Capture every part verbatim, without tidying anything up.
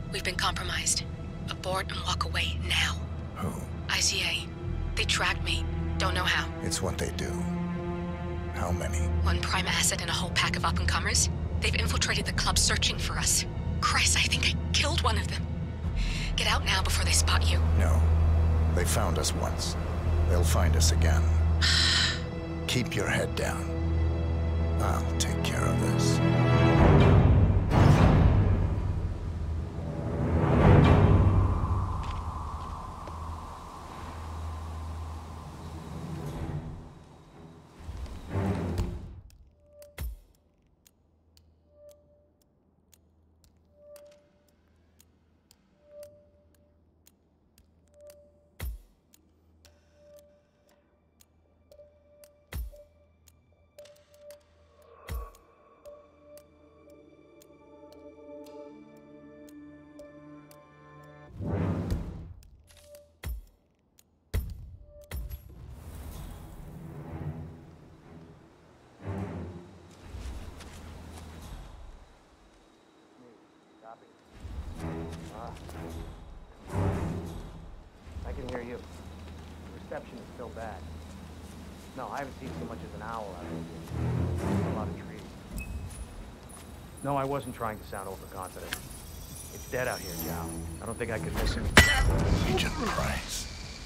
We've been compromised. Abort and walk away now. Who? I C A. They tracked me. Don't know how. It's what they do. How many? One prime asset and a whole pack of up-and-comers. They've infiltrated the club searching for us. Christ, I think I killed one of them. Get out now before they spot you. No. They found us once. They'll find us again. Keep your head down. I'll take care of this. I can hear you. The reception is still bad. No, I haven't seen so much as an owl out here. A lot of trees. No, I wasn't trying to sound overconfident. It's dead out here, Zhao. I don't think I could miss him. Agent Price.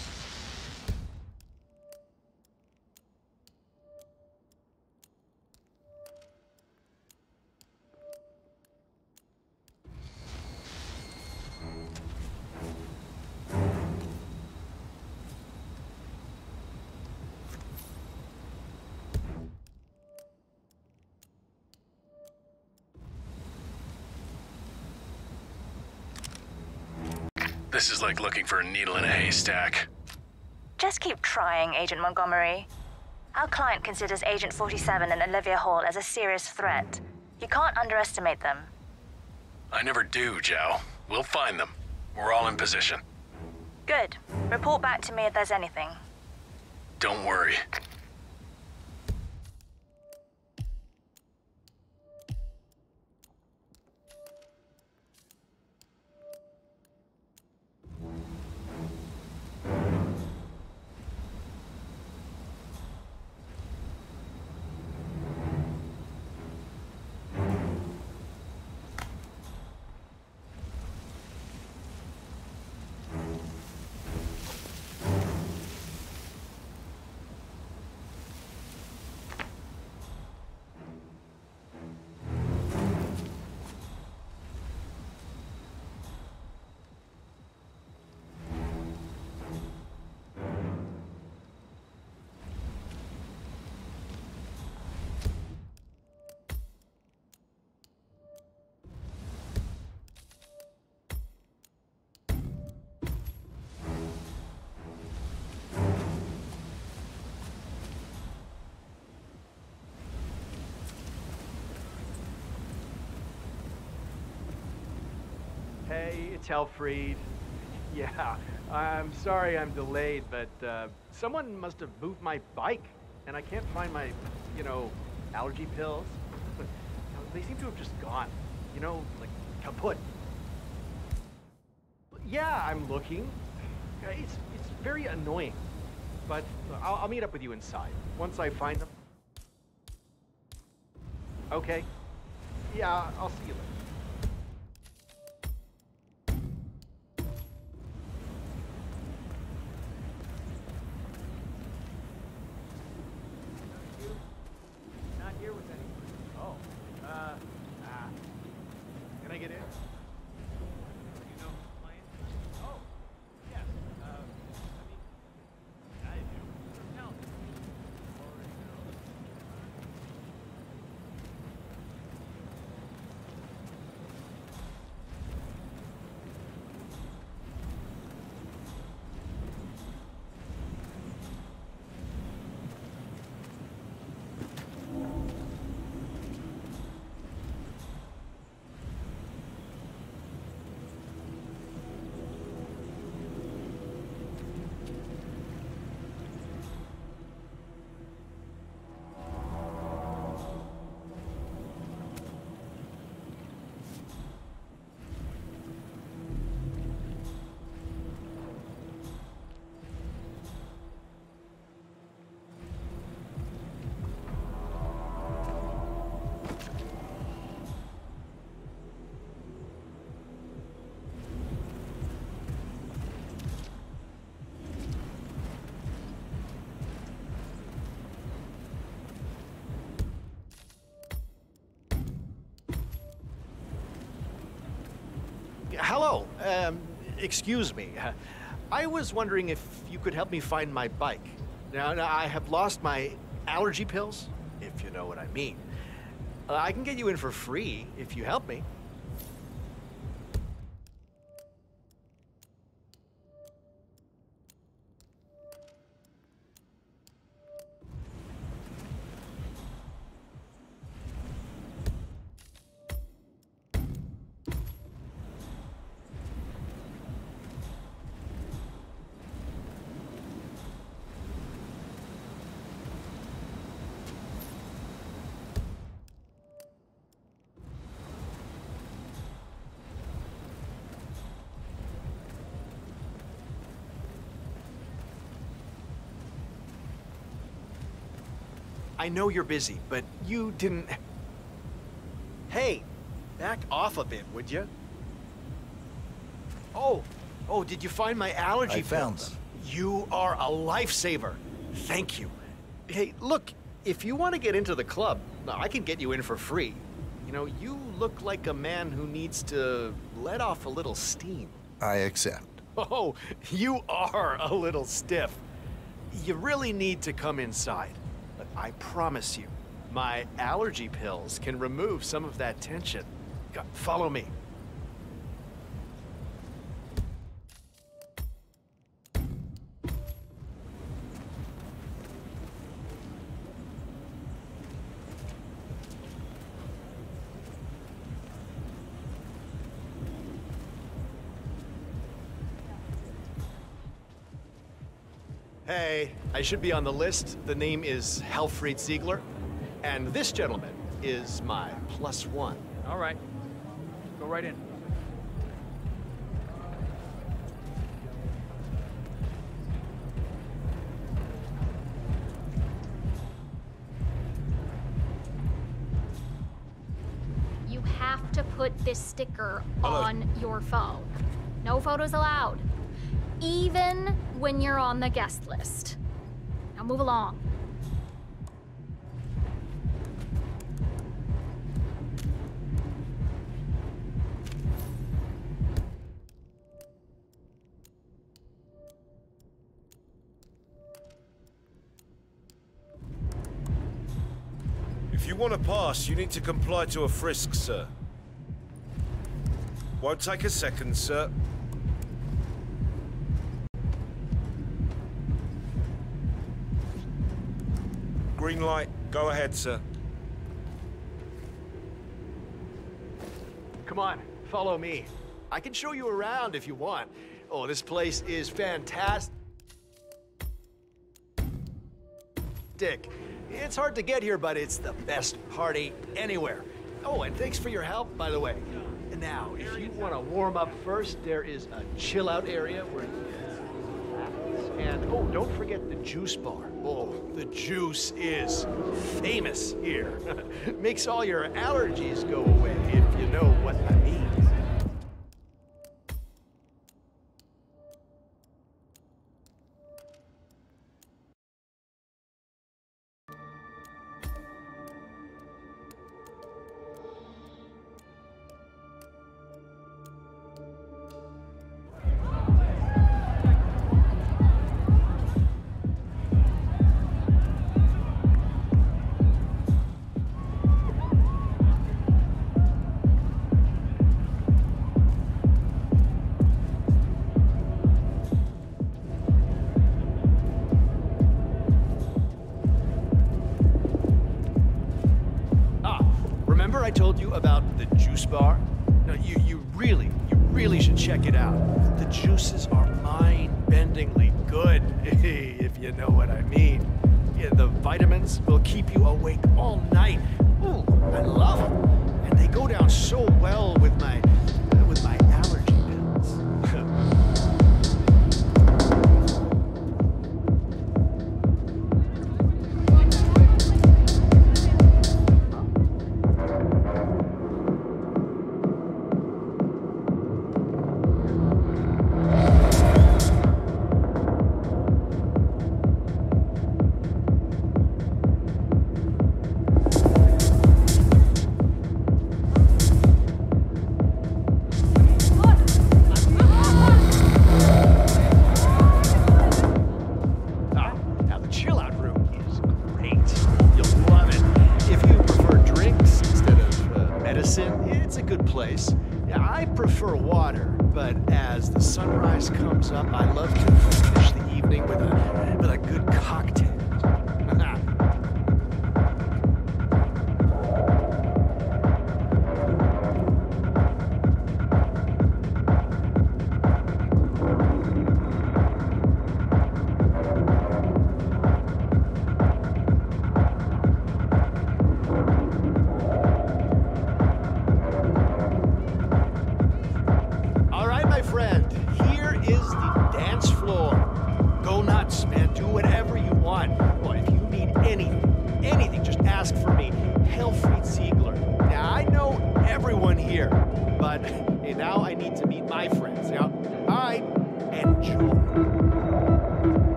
This is like looking for a needle in a haystack. Just keep trying, Agent Montgomery. Our client considers Agent forty-seven and Olivia Hall as a serious threat. You can't underestimate them. I never do, Zhao. We'll find them. We're all in position. Good. Report back to me if there's anything. Don't worry. Hey, it's Helfried. Yeah, I'm sorry I'm delayed, but uh, someone must have moved my bike, and I can't find my, you know, allergy pills. They seem to have just gone, you know, like kaput. Yeah, I'm looking. It's, it's very annoying, but I'll, I'll meet up with you inside once I find them. Okay. Yeah, I'll see you later. Oh, um, excuse me. I was wondering if you could help me find my bike. Now, now I have lost my allergy pills, if you know what I mean. Uh, I can get you in for free if you help me. I know you're busy, but you didn't... Hey, back off a bit, would you? Oh, oh, did you find my allergy I found pills? them. You are a lifesaver. Thank you. Hey, look, if you want to get into the club, I can get you in for free. You know, you look like a man who needs to let off a little steam. I accept. Oh, you are a little stiff. You really need to come inside. But I promise you, my allergy pills can remove some of that tension. Go- Follow me. Hey, I should be on the list. The name is Helfried Ziegler, and this gentleman is my plus one. All right. Go right in. You have to put this sticker on your phone. No photos allowed. Even when you're on the guest list. Now move along. If you want to pass, you need to comply to a frisk, sir. Won't take a second, sir. Green light. Go ahead, sir. Come on, follow me. I can show you around if you want. Oh, this place is fantastic. It's hard to get here, but it's the best party anywhere. Oh, and thanks for your help, by the way. And now, if you want to warm up first, there is a chill-out area where you can... And, oh, don't forget the juice bar. Oh, the juice is famous here. Makes all your allergies go away, if you know what I mean. Remember I told you about the juice bar? No, you, you really, you really should check it out. The juices are mind-bendingly good, if you know what I mean. Yeah, the vitamins will keep you awake all night. Ooh, I love them. And they go down so well with my, uh, with my allergy pills. water, but as the sunrise comes up, I love to finish the evening with a, with a good cocktail.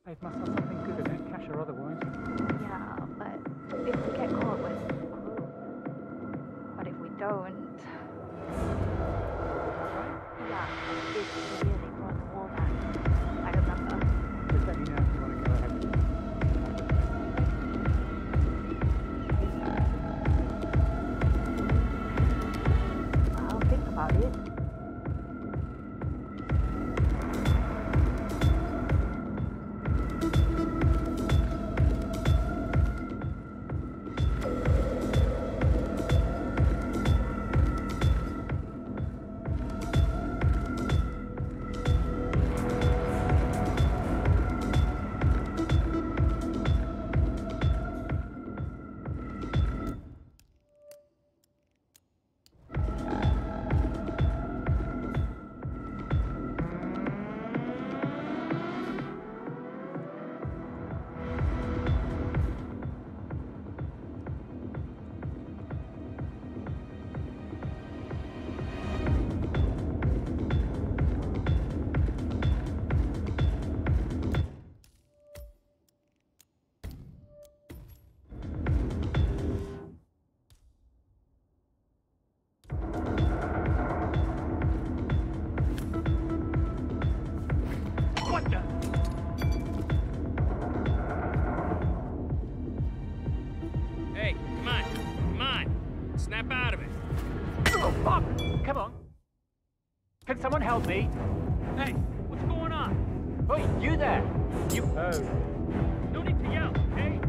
They must have something good in it, cash or otherwise. Yeah, but if we get caught, we're screwed. But if we don't... Yeah, it's the year they brought the wall down. I remember. Just let me know if you want to go ahead with it. I'll think about it. Can someone help me? Hey, what's going on? Hey, you there! You... Oh. No need to yell, okay?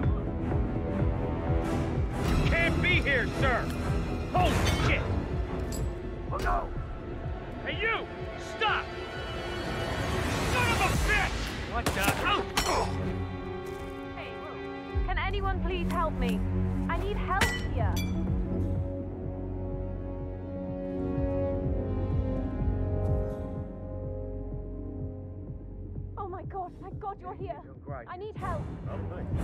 You can't be here, sir! Holy shit! Oh, no! Hey, you! Stop! Son of a bitch! What the... Oh! Hey, look. Can anyone please help me? I need help here. God, thank God you're here. You're great. I need help. Oh, thanks.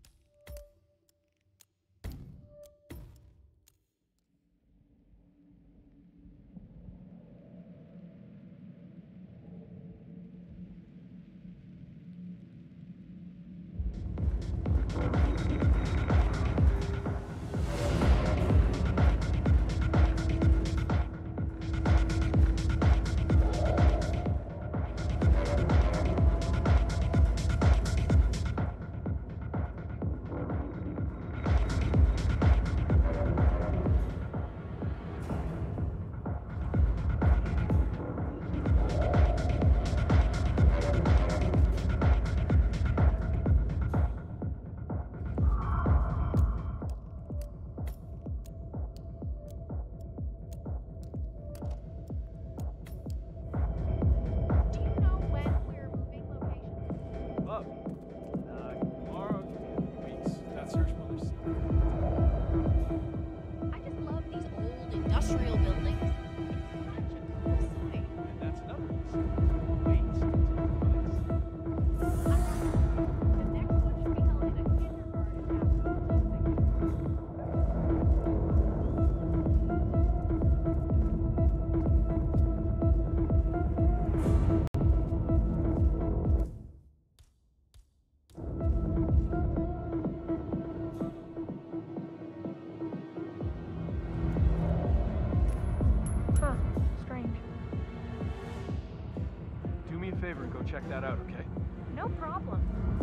Check that out, okay? No problem.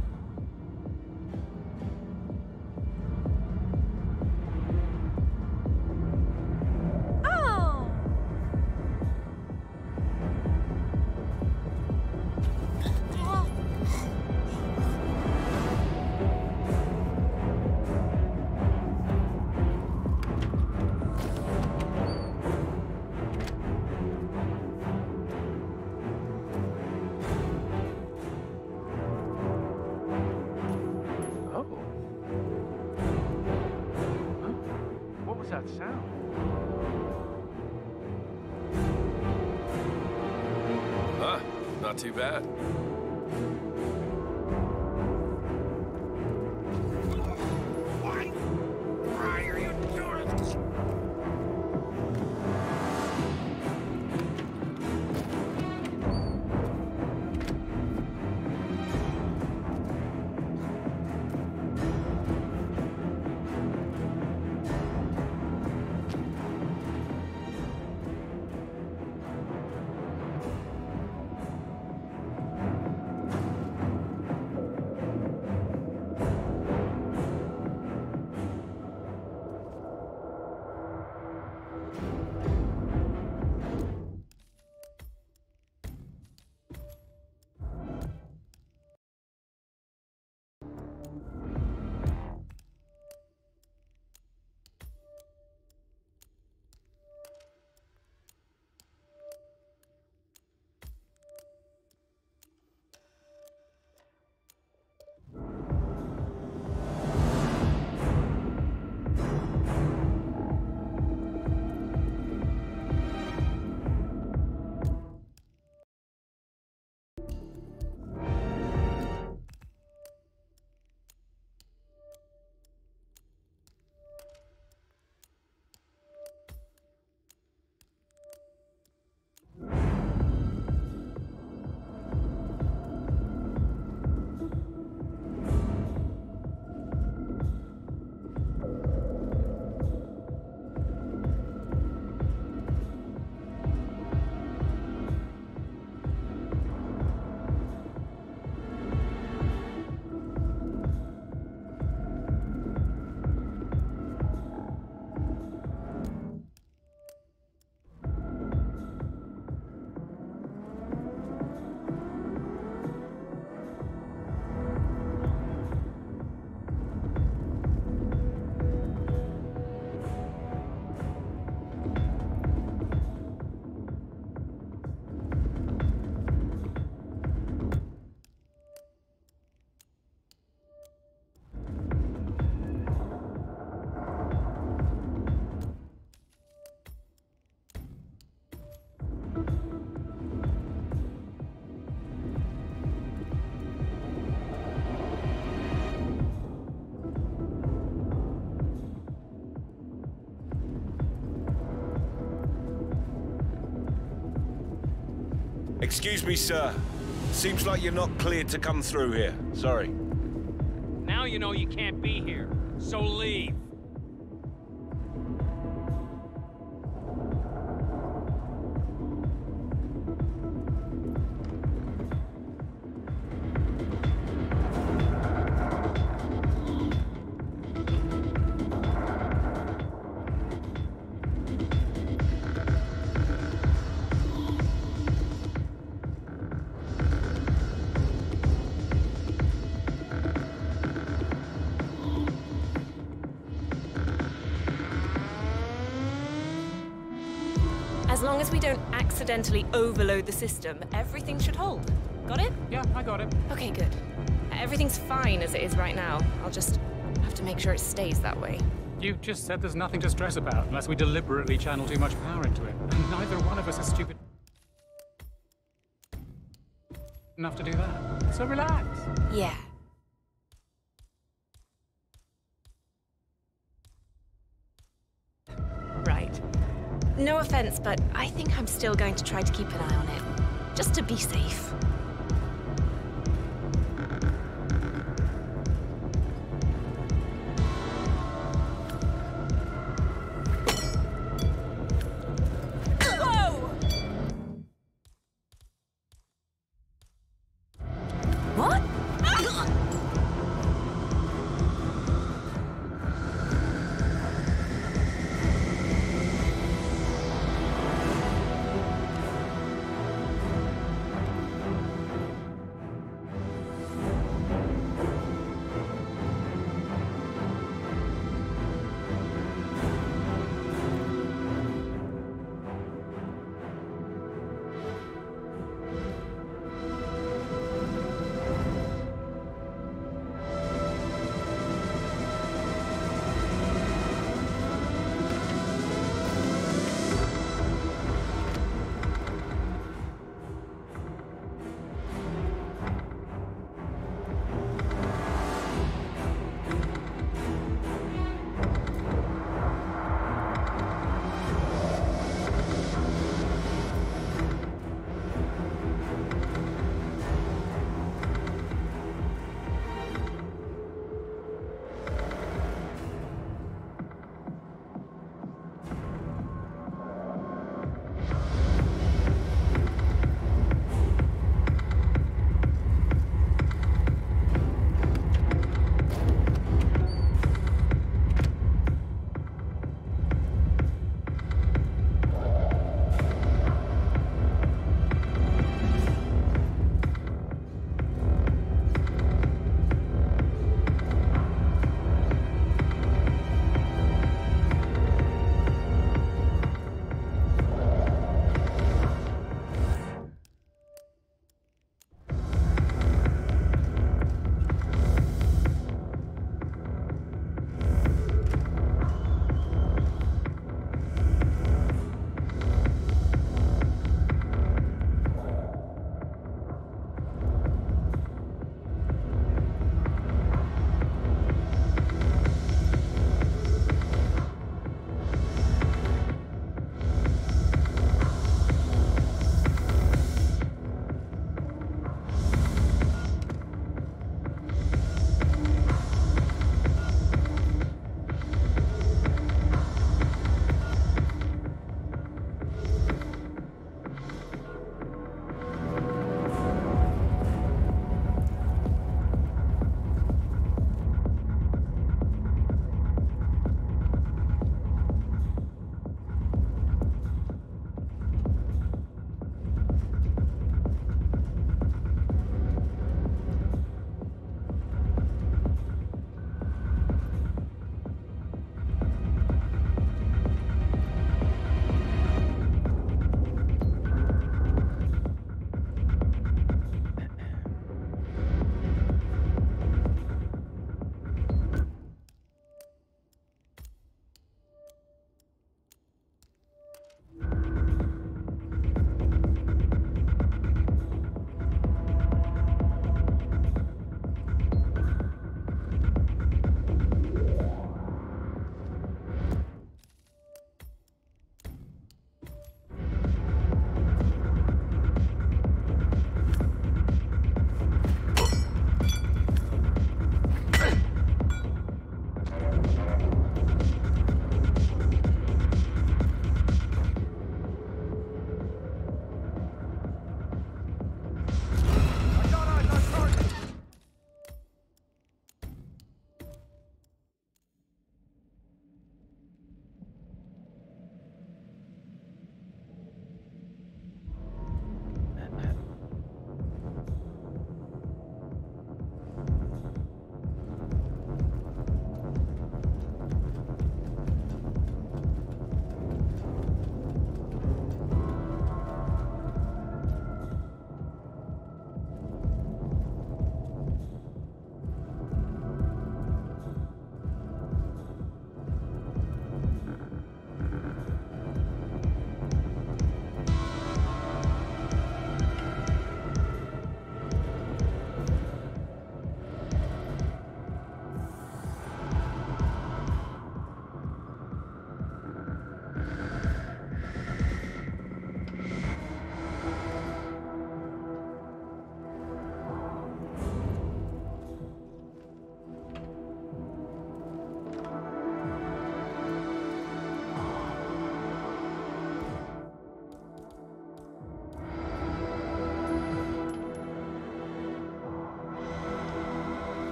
Oh! That sound? Huh, not too bad. Why? Why are you doing this? Excuse me, sir. Seems like you're not cleared to come through here. Sorry. Now you know you can't be here, so leave. As long as we don't accidentally overload the system, everything should hold. Got it? Yeah, I got it. Okay, good. Everything's fine as it is right now. I'll just have to make sure it stays that way. You just said there's nothing to stress about unless we deliberately channel too much power into it. And neither one of us is stupid enough to do that. So relax. Yeah. Right. No offense, but I think I'm still going to try to keep an eye on it. Just to be safe. What?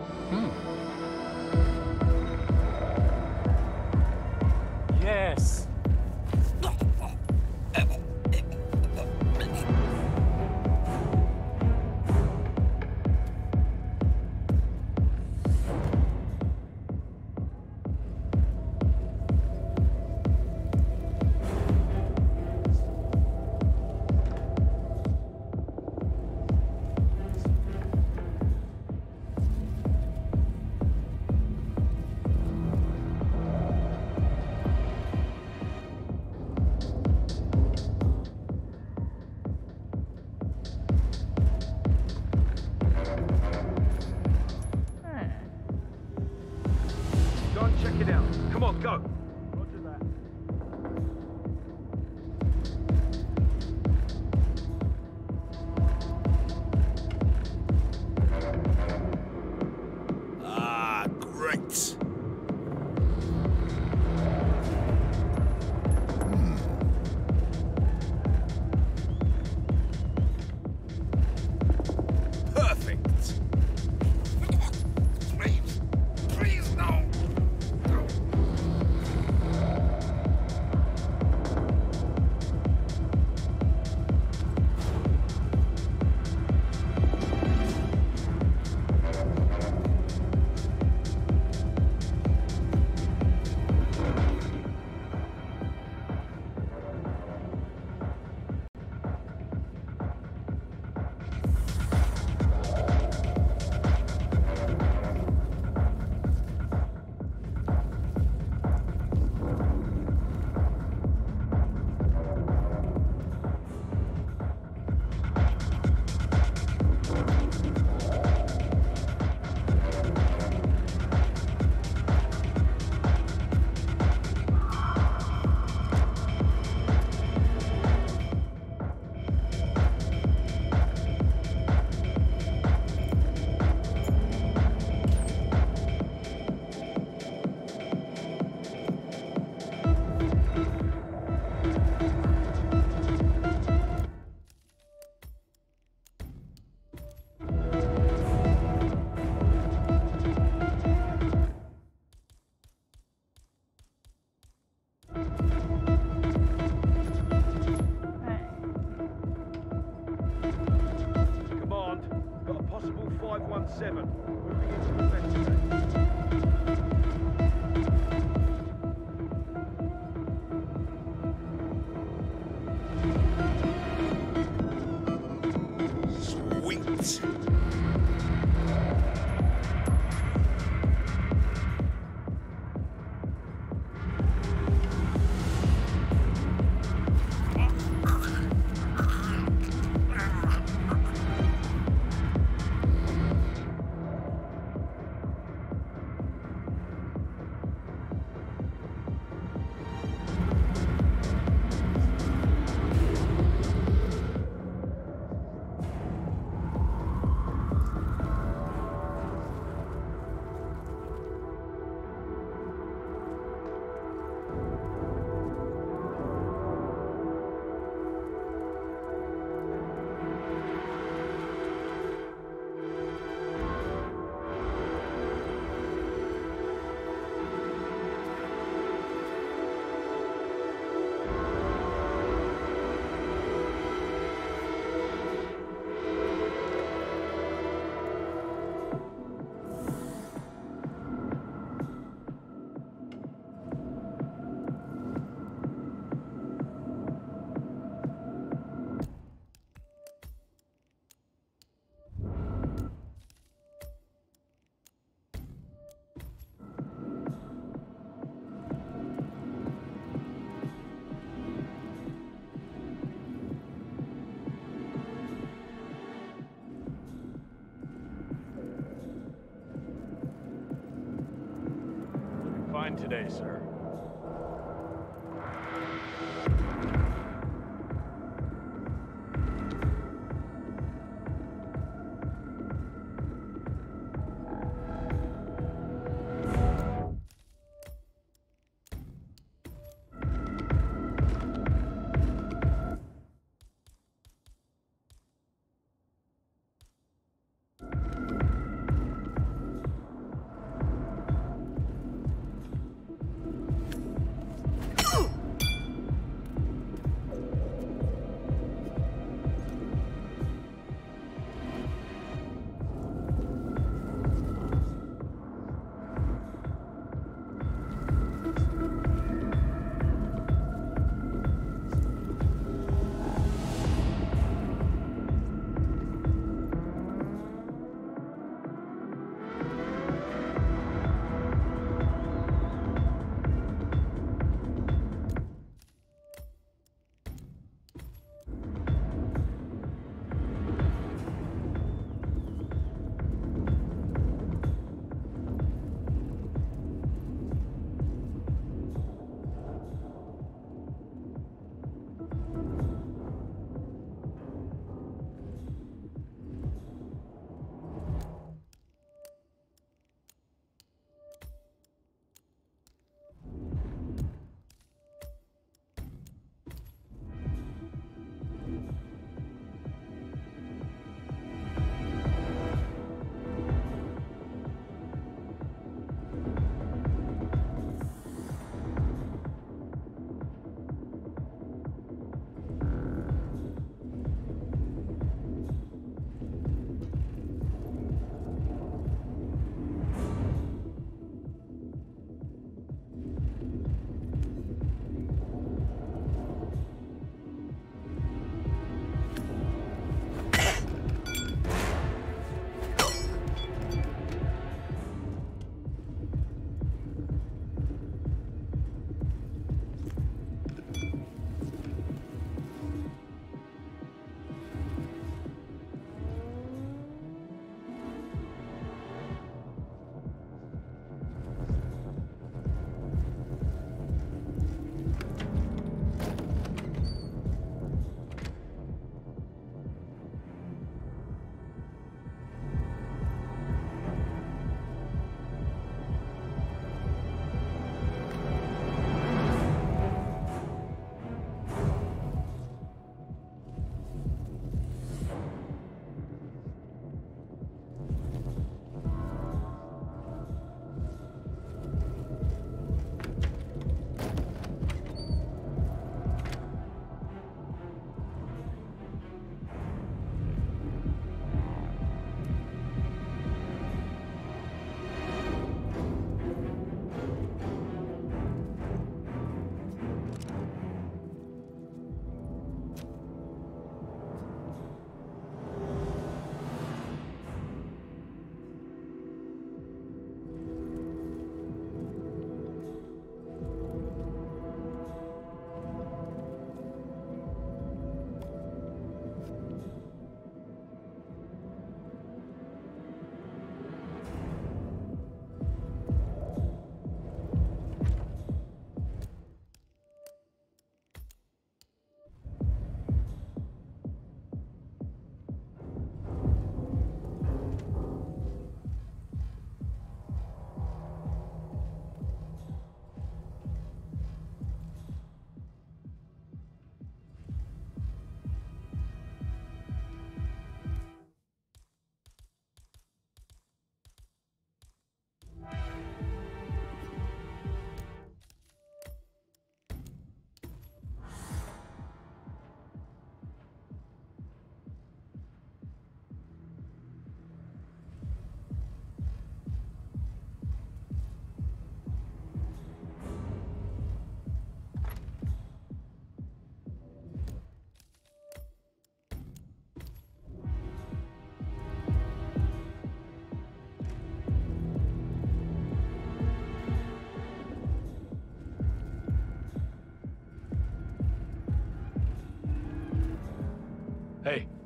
Hmm. Yes. Go and check it out. Come on, go. Roger that. Ah, great. Perfect. Please, please, no. five one seven. Moving into investigate. Sweet. Fine today, sir.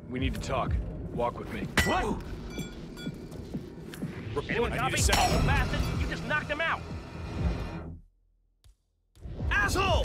We need to talk. Walk with me. What? Anyone copy? Oh, bastard! You just knocked him out! Asshole!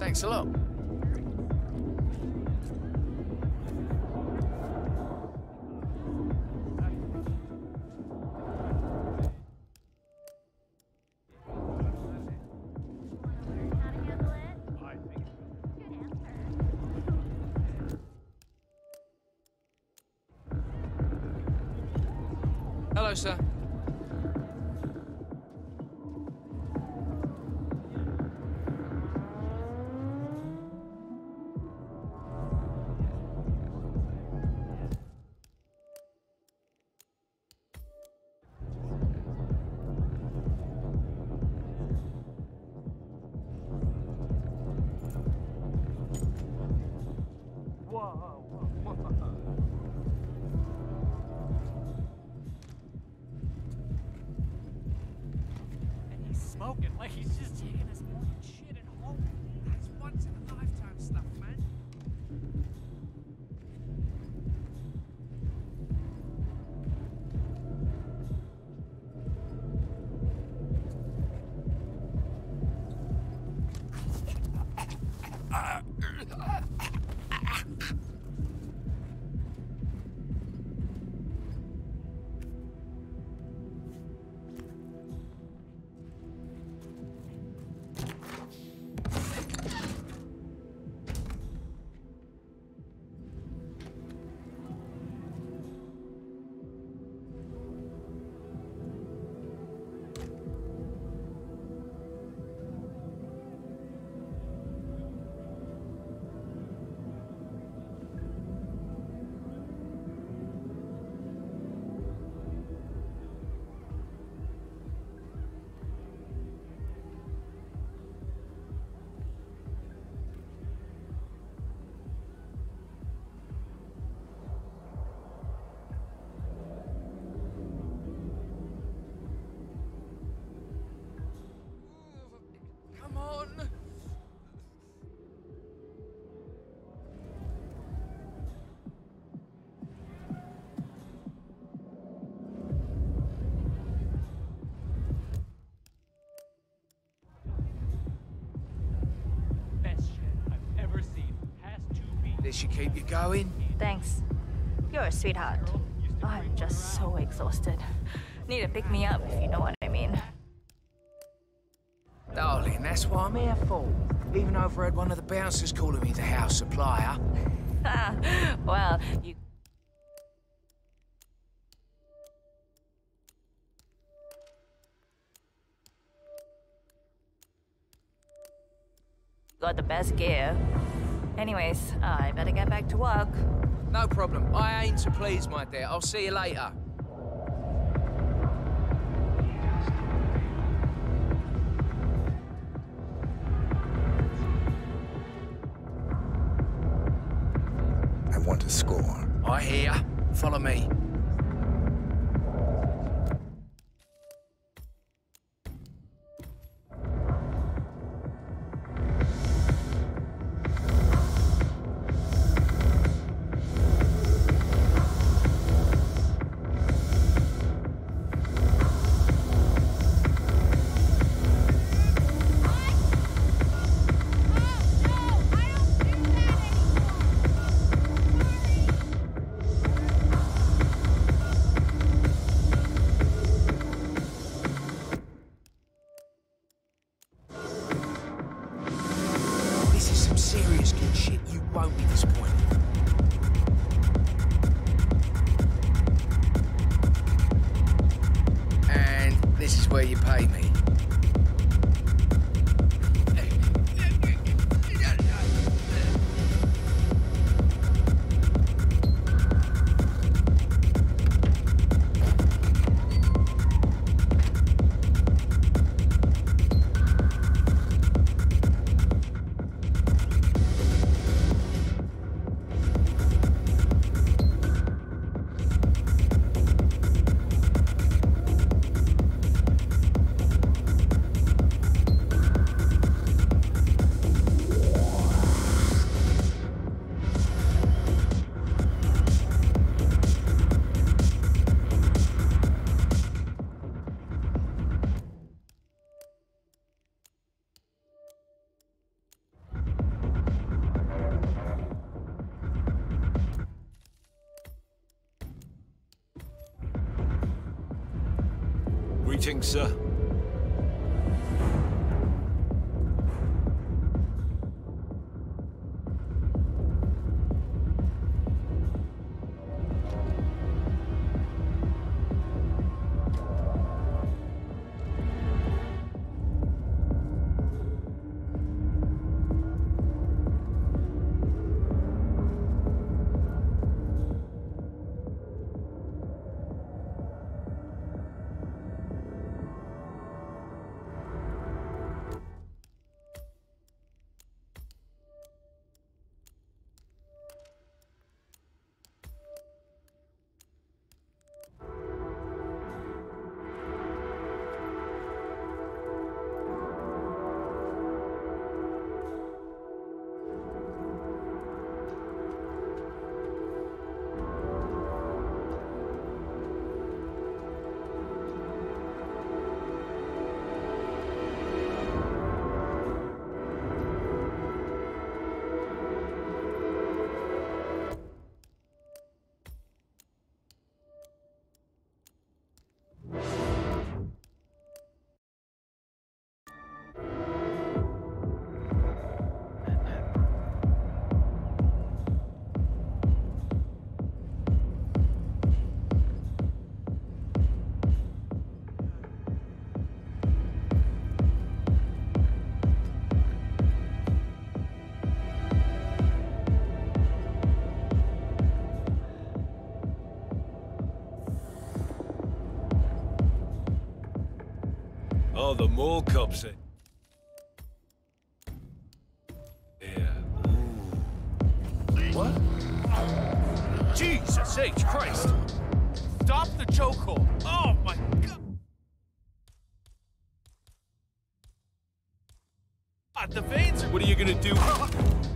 Thanks a lot. Hello, sir. Smoking like he's just taking his morning shit at home. That's once in a lifetime stuff, man. This should keep you going. Thanks. You're a sweetheart. I'm just so exhausted. Need to pick me up, if you know what I mean. Darling, that's what I'm here for. Even overheard one of the bouncers calling me the house supplier. Well, you... got the best gear. Anyways, I better get back to work. No problem. I aim to please, my dear. I'll see you later. I want to score. I hear. Follow me. Serious good shit, you won't be disappointed. And this is where you pay me. Greetings, sir. Oh, the mall cops. Yeah. Ooh. What? Jesus H. Christ! Stop the chokehold! Oh my God! Ah, the veins are... What are you gonna do?